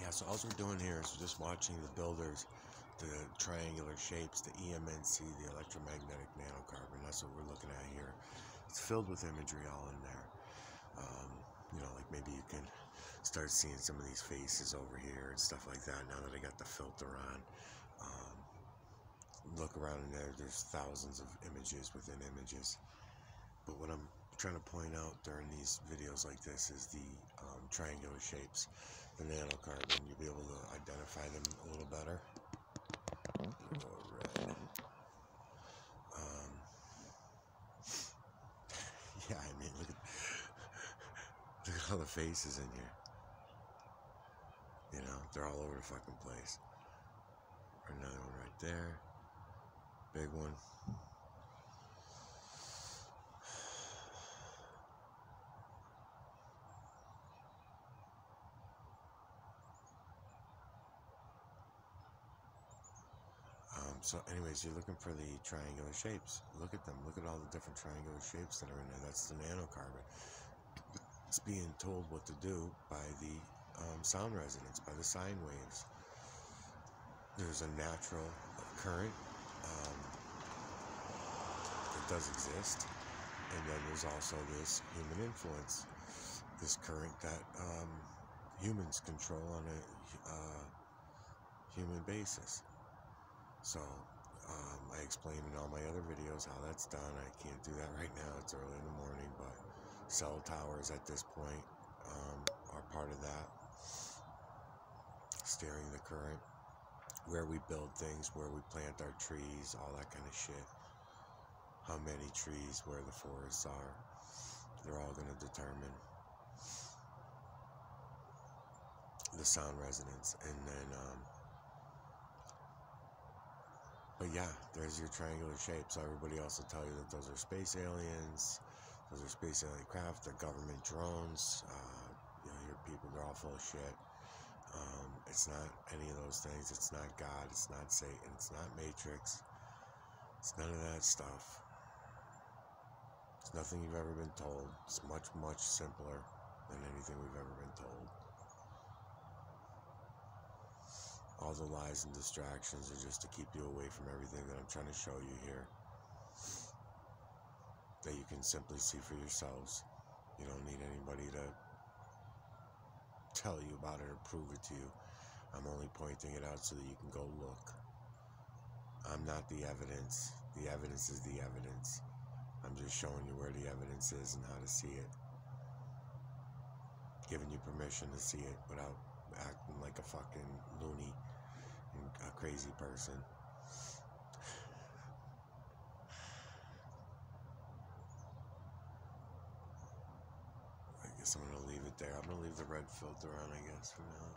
Yeah, so all we're doing here is just watching the builders, the triangular shapes, the EMNC, the electromagnetic nanocarbon. That's what we're looking at here. It's filled with imagery all in there. Like maybe you can start seeing some of these faces over here and stuff like that now that I got the filter on. Look around in there, there's thousands of images within images. But what I'm trying to point out during these videos like this is the triangular shapes, the nanocarbon. You'll be able to identify them a little better. Go red. Yeah, I mean, look at all the faces in here. You know, they're all over the fucking place. Another one right there. Big one. So anyways, you're looking for the triangular shapes. Look at them. Look at all the different triangular shapes that are in there. That's the nanocarbon. It's being told what to do by the sound resonance, by the sine waves. There's a natural current that does exist, and then there's also this human influence, this current that humans control on a human basis. So I explain in all my other videos how that's done. I can't do that right now. It's early in the morning, but cell towers at this point are part of that. Steering the current, where we build things, where we plant our trees, all that kind of shit. How many trees, where the forests are. They're all going to determine the sound resonance. And then but yeah, there's your triangular shapes. So everybody else will tell you that those are space aliens, those are space alien craft, they're government drones. Your people, they're all full of shit. It's not any of those things. It's not God. It's not Satan. It's not Matrix. It's none of that stuff. It's nothing you've ever been told. It's much, much simpler than anything we've ever been told. All the lies and distractions are just to keep you away from everything that I'm trying to show you here. That you can simply see for yourselves. You don't need anybody to tell you about it or prove it to you. I'm only pointing it out so that you can go look. I'm not the evidence. The evidence is the evidence. I'm just showing you where the evidence is and how to see it. Giving you permission to see it without acting like a fucking loony and a crazy person. I guess I'm going to leave it there. I'm going to leave the red filter on, I guess, for now.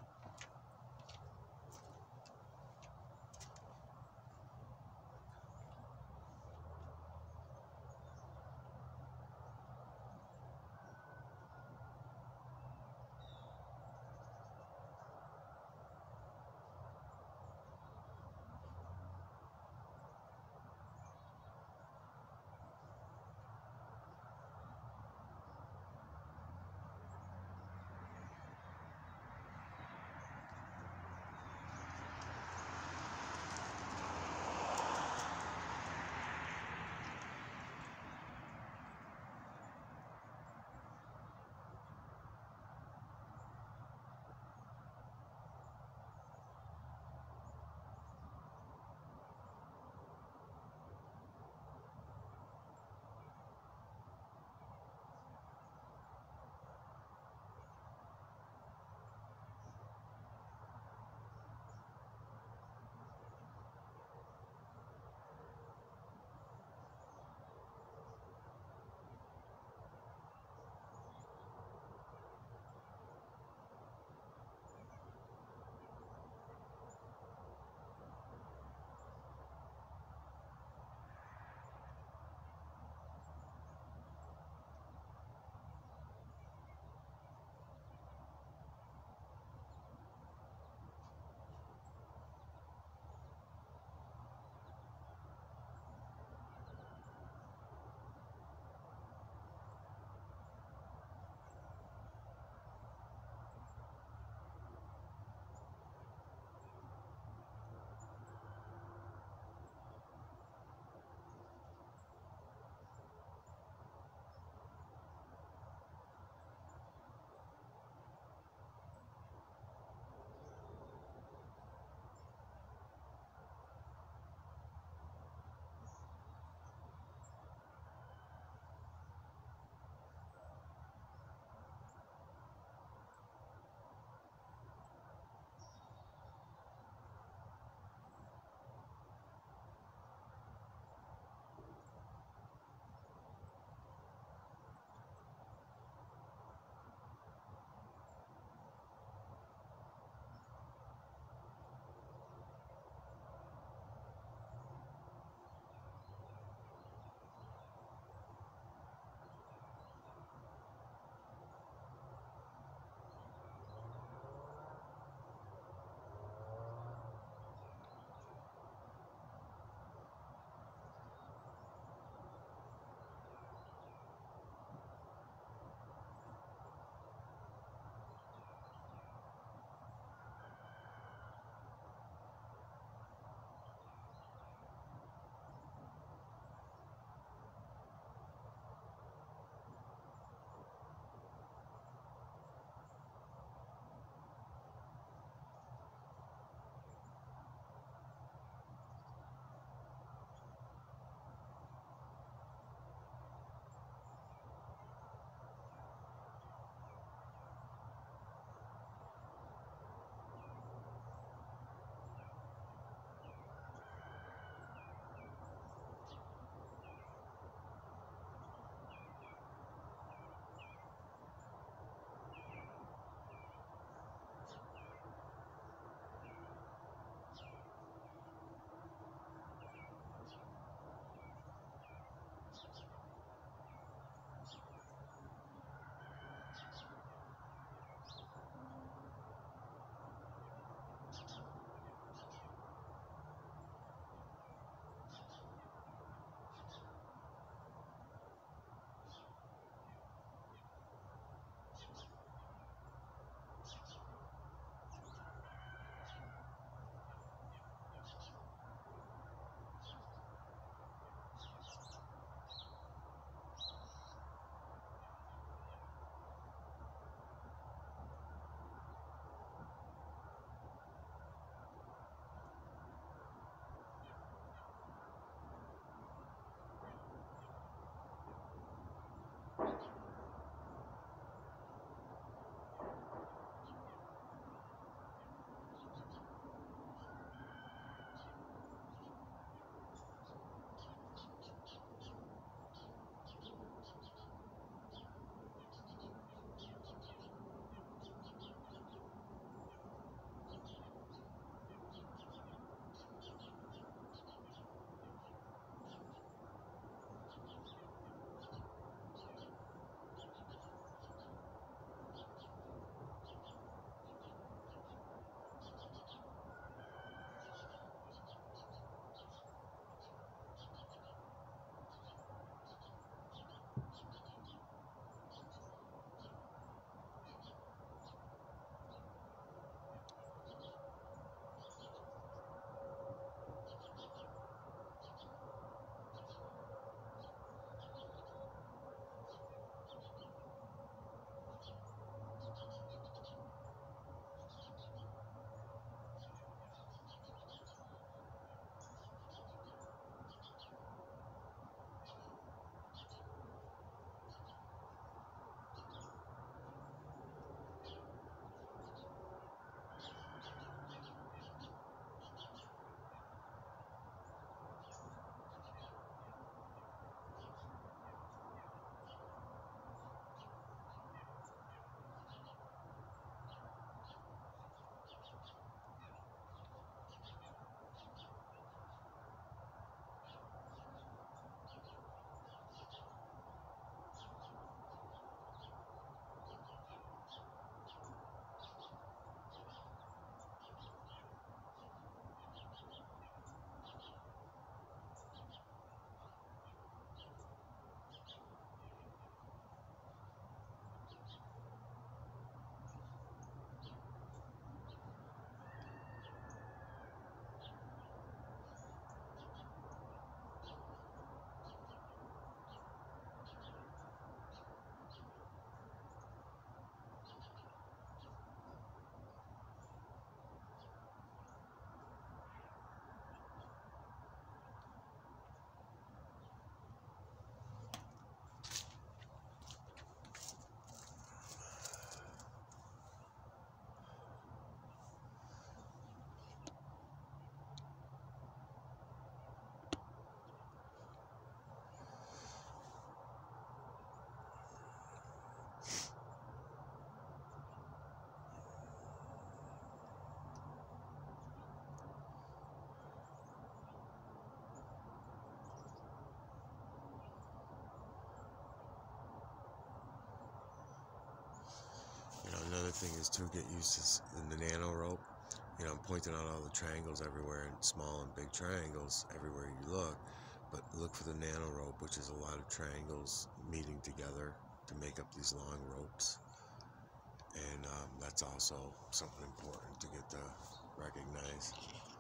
Another thing is to get used to in the nano rope. You know, I'm pointing out all the triangles everywhere, and small and big triangles everywhere you look. But look for the nano rope, which is a lot of triangles meeting together to make up these long ropes. And that's also something important to get to recognize.